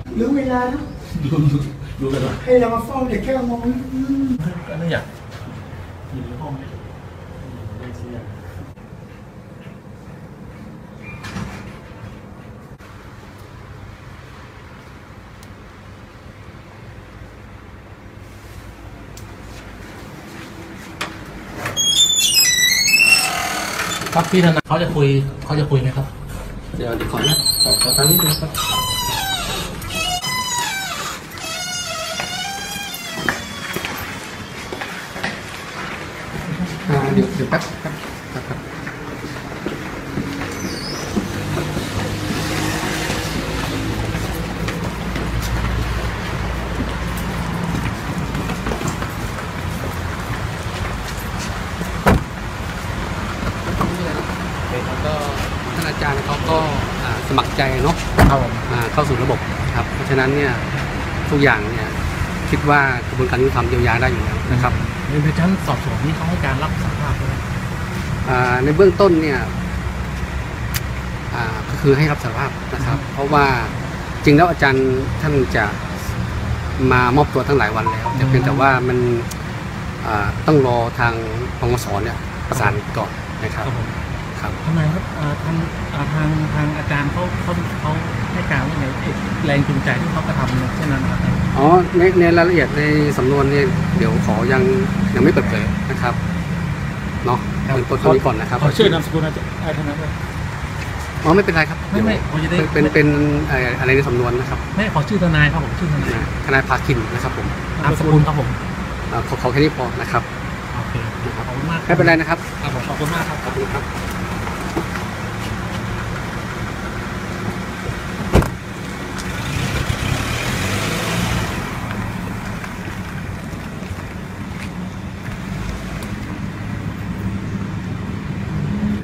รู้เวลาแล้วรู้กันหรอให้เรามาเฝ้าเด็กแค่มองก็ไม่อยากอยู่ในห้องไม่เชื่อครับพี่ธนาเขาจะคุยไหมครับเดี๋ยวขอนะขอตั้งนิดนึงครับเดี๋ยวแป๊บก็ท่านอาจารย์เขาก็สมัครใจเนาะเข้าสู่ระบบครับเพราะฉะนั้นเนี่ยทุกอย่างเนี่ยคิดว่ากระบวนการยุติธรรมเยียวยาได้อยู่แล้วนะครับในชั้นสอบสวนนี้เขาให้การรับสารภาพในเบื้องต้นเนี่ยก็คือให้รับสารภาพนะครับเพราะว่าจริงแล้วอาจารย์ท่านจะมามอบตัวทั้งหลายวันแล้วแต่เพียงแต่ว่ามันต้องรอทางปงส.เนี่ยประสานก่อนนะครับทำไมครับทางอาจารย์เขาให้การว่าไงแรงจูงใจที่เขากระทำเช่นนั้นครับอ๋อในรายละเอียดในสำนวนเนี่ยเดี๋ยวขอยังไม่เปิดเผยนะครับเนาะเป็นตัวนี้ก่อนนะครับขอชื่อนามสกุลอาจารย์ท่านนั้นเลยอ๋อไม่เป็นไรครับไม่เป็นอะไรในสำนวนนะครับไม่ขอชื่อทนายครับผมชื่อทนายภาคินนะครับผมนามสกุลครับผมขอแค่นี้พอนะครับโอเคขอบคุณมากไม่เป็นไรนะครับขอบคุณมากครับ